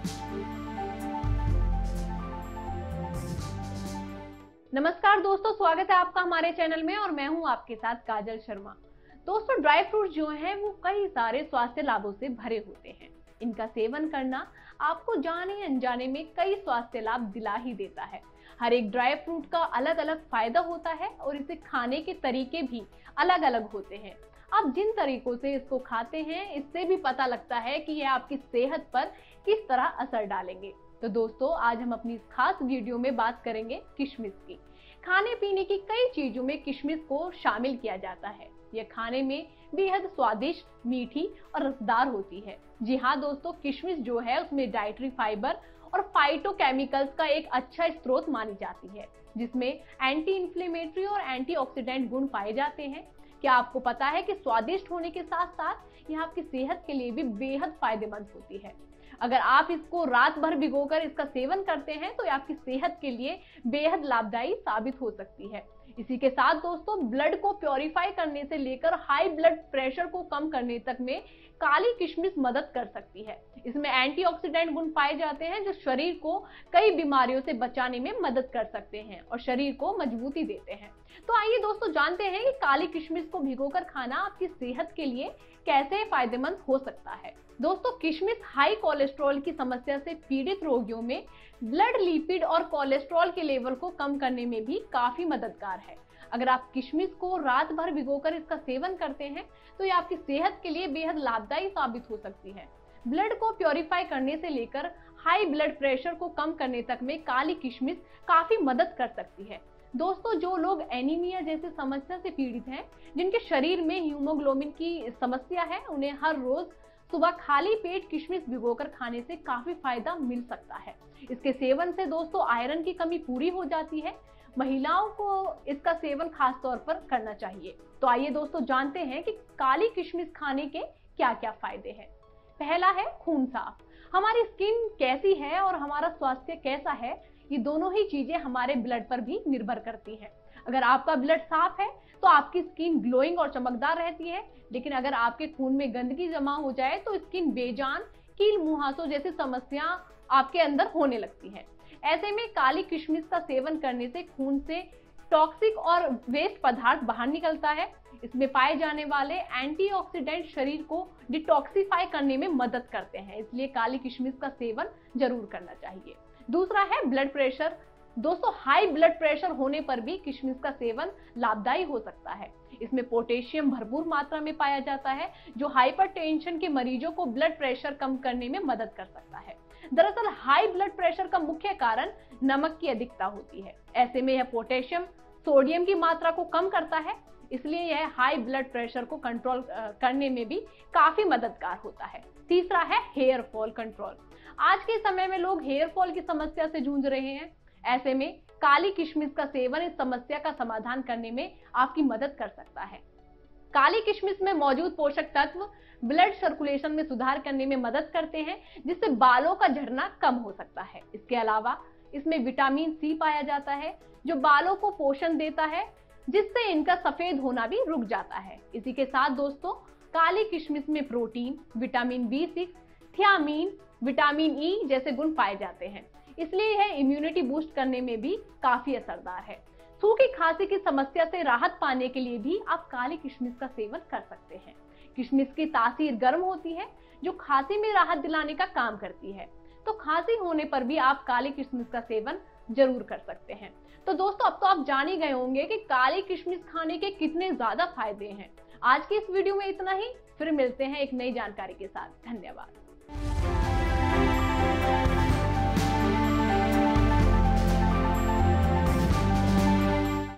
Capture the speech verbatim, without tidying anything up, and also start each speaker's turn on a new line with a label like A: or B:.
A: नमस्कार दोस्तों, स्वागत है आपका हमारे चैनल में और मैं हूं आपके साथ काजल शर्मा। दोस्तों, ड्राई फ्रूट जो हैं वो कई सारे स्वास्थ्य लाभों से भरे होते हैं। इनका सेवन करना आपको जाने अनजाने में कई स्वास्थ्य लाभ दिला ही देता है। हर एक ड्राई फ्रूट का अलग अलग फायदा होता है और इसे खाने के तरीके भी अलग अलग होते हैं। आप जिन तरीकों से इसको खाते हैं, इससे भी पता लगता है कि यह आपकी सेहत पर किस तरह असर डालेंगे। तो दोस्तों, आज हम अपनी इस खास वीडियो में बात करेंगे किशमिश की। खाने पीने की कई चीजों में किशमिश को शामिल किया जाता है। यह खाने में बेहद स्वादिष्ट, मीठी और रसदार होती है। जी हाँ दोस्तों, किशमिश जो है उसमें डाइटरी फाइबर और फाइटोकेमिकल्स का एक अच्छा स्रोत मानी जाती है, जिसमें एंटी इंफ्लेमेटरी और एंटीऑक्सीडेंट गुण पाए जाते हैं। क्या आपको पता है कि स्वादिष्ट होने के साथ साथ यह आपकी सेहत के लिए भी बेहद फायदेमंद होती है। अगर आप इसको रात भर भिगोकर इसका सेवन करते हैं तो यह आपकी सेहत के लिए बेहद लाभदायी साबित हो सकती है। इसी के साथ दोस्तों, ब्लड को प्योरीफाई करने से लेकर हाई ब्लड प्रेशर को कम करने तक में काली किशमिश मदद कर सकती है। इसमें एंटीऑक्सीडेंट गुण पाए जाते हैं जो शरीर को कई बीमारियों से बचाने में मदद कर सकते हैं और शरीर को मजबूती देते हैं। तो आइए दोस्तों, जानते हैं कि काली किशमिश को भिगोकर खाना आपकी सेहत के लिए कैसे फायदेमंद हो सकता है। दोस्तों, किशमिश हाई कोलेस्ट्रॉल की समस्या से पीड़ित रोगियों में ब्लड लिपिड और कोलेस्ट्रॉल के लेवल को कम करने में भी काफी मददगार है। अगर आप किशमिश को रात भर भिगोकर इसका सेवन करते हैं तो ये आपकी सेहत के लिए बेहद लाभदायी साबित हो सकती है। ब्लड को प्योरीफाई करने से लेकर हाई ब्लड प्रेशर को कम करने तक में काली किशमिश काफी मदद कर सकती है। दोस्तों, जो लोग एनीमिया जैसी समस्या से पीड़ित हैं, जिनके शरीर में हीमोग्लोबिन की समस्या है, उन्हें हर रोज सुबह खाली पेट किशमिश भिगोकर खाने से काफी फायदा मिल सकता है। इसके सेवन से दोस्तों आयरन की कमी पूरी हो जाती है। महिलाओं को इसका सेवन खास तौर पर करना चाहिए। तो आइए दोस्तों, जानते हैं कि काली किशमिश खाने के क्या क्या फायदे हैं। पहला है खून साफ। हमारी स्किन कैसी है और हमारा स्वास्थ्य कैसा है, ये दोनों ही चीजें हमारे ब्लड पर भी निर्भर करती है। अगर आपका ब्लड साफ है तो आपकी स्किन ग्लोइंग और चमकदार रहती है, लेकिन अगर आपके खून में गंदगी जमा हो जाए तो स्किन बेजान, कील मुहासों जैसी समस्या आपके अंदर होने लगती है। ऐसे में काली किशमिश का सेवन करने से खून से टॉक्सिक और वेस्ट पदार्थ बाहर निकलता है। इसमें पाए जाने वाले एंटीऑक्सीडेंट शरीर को डिटॉक्सिफाई करने में मदद करते हैं, इसलिए काली किशमिश का सेवन जरूर करना चाहिए। दूसरा है ब्लड प्रेशर। दोस्तों, हाई ब्लड प्रेशर होने पर भी किशमिश का सेवन लाभदायी हो सकता है। इसमें पोटेशियम भरपूर मात्रा में पाया जाता है, जो हाइपरटेंशन के मरीजों को ब्लड प्रेशर कम करने में मदद कर सकता है। दरअसल हाई ब्लड प्रेशर का मुख्य कारण नमक की अधिकता होती है। ऐसे में यह पोटेशियम सोडियम की मात्रा को कम करता है, इसलिए यह हाई ब्लड प्रेशर को कंट्रोल करने में भी काफी मददगार होता है। तीसरा है हेयर फॉल कंट्रोल। आज के समय में लोग हेयर फॉल की समस्या से जूझ रहे हैं। ऐसे में काली किशमिश का सेवन इस समस्या का समाधान करने में आपकी मदद कर सकता है। काली किशमिश में मौजूद पोषक तत्व ब्लड सर्कुलेशन में सुधार करने में मदद करते हैं, जिससे बालों का झड़ना कम हो सकता है। इसके अलावा इसमें विटामिन सी पाया जाता है, जो बालों को पोषण देता है, जिससे इनका सफेद होना भी रुक जाता है। इसी के साथ दोस्तों, काली किशमिश में protein, vitamin B six, thiamine, vitamin E जैसे गुण पाए जाते हैं, इसलिए यह इम्यूनिटी बूस्ट करने में भी काफी असरदार है। सूखी खांसी की समस्या से राहत पाने के लिए भी आप काली किशमिश का सेवन कर सकते हैं। किशमिश की तासीर गर्म होती है, जो खांसी में राहत दिलाने का काम करती है। तो खांसी होने पर भी आप काली किशमिश का सेवन जरूर कर सकते हैं। तो दोस्तों, अब तो आप जान ही गए होंगे कि काली किशमिश खाने के कितने ज्यादा फायदे हैं। आज की इस वीडियो में इतना ही। फिर मिलते हैं एक नई जानकारी के साथ। धन्यवाद।